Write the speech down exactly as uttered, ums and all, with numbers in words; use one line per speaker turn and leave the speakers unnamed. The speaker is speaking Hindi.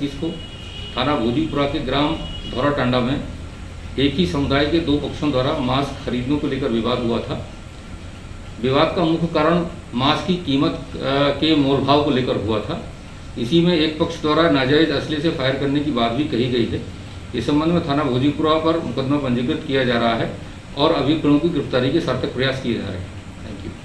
इक्कीस को थाना भोजीपुरा के ग्राम धौराटांडा में एक ही समुदाय के दो पक्षों द्वारा मांस खरीदने को लेकर विवाद हुआ था। विवाद का मुख्य कारण मांस की कीमत के मोलभाव को लेकर हुआ था। इसी में एक पक्ष द्वारा नाजायज असले से फायर करने की बात भी कही गई है। इस संबंध में थाना भोजीपुरा पर मुकदमा पंजीकृत किया जा रहा है और अभियुक्तों की गिरफ्तारी के सार्थक प्रयास किए जा रहे हैं। Thank you.